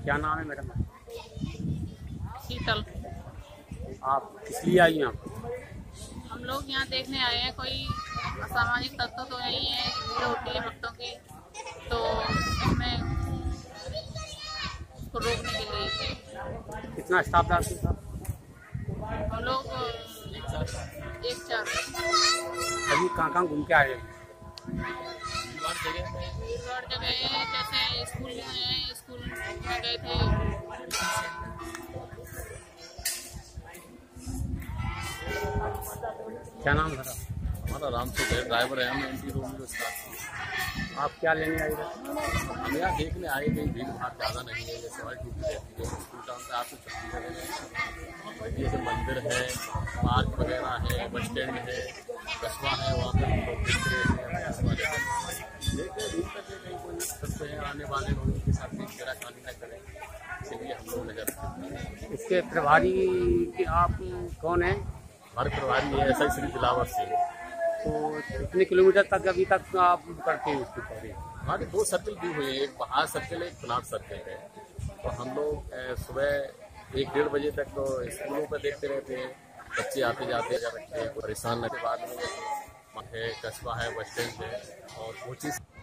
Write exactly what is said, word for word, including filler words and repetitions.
क्या नाम है मैडम? शीतल। आप किस लिए आई हैं? आप हम लोग यहाँ देखने आए हैं, कोई असामाजिक तत्व तो नहीं है, भीड़ होती है भक्तों की, तो इसमें उसको रोकने के लिए। कितना स्टाफ डालते हैं? हम लोग एक चार अभी कहाँ कहाँ घूम के आए हैं? भीड़ जगह है, जैसे स्कूल में है, स्कूल में गए थे। क्या नाम है? हमारा राम से है, ड्राइवर है, हम एंटी रोमियो स्टाफ। आप क्या लेने आए थे? हम यहाँ देखने आए थे, भीड़ भाड़ ज़्यादा नहीं है, जैसे हमारी ड्यूटी रहती है स्कूल टाउन पे आपको छुट्टी वगैरह, जैसे मंदिर है, पार्क वगैरह है, बस स्टैंड है, कस्बा है, वहाँ पर हम लोग देख रहे हैं। कस्बा देखते हैं, दूर तक कहीं कोई सकते हैं, आने वाले लोगों के साथ भी मेरा खाली न करें, इसलिए हम लोग नजर रखते हैं। इसके प्रभारी की आप कौन है? हमारे प्रभारी है एस आई श्री दिलावर सिंह। तो कितने किलोमीटर तक अभी तक आप करते हैं उसकी तैयारी? हमारे दो सर्कल भी हुए हैं, एक बहार सर्कल है, एक प्लाट सर्कल है। तो हम लोग सुबह एक डेढ़ बजे तक तो स्कूलों पर देखते रहते हैं, बच्चे आते जाते रखते हैं, परेशान के बाद में है, कस्बा है, बस स्टैंड है और कोचिंग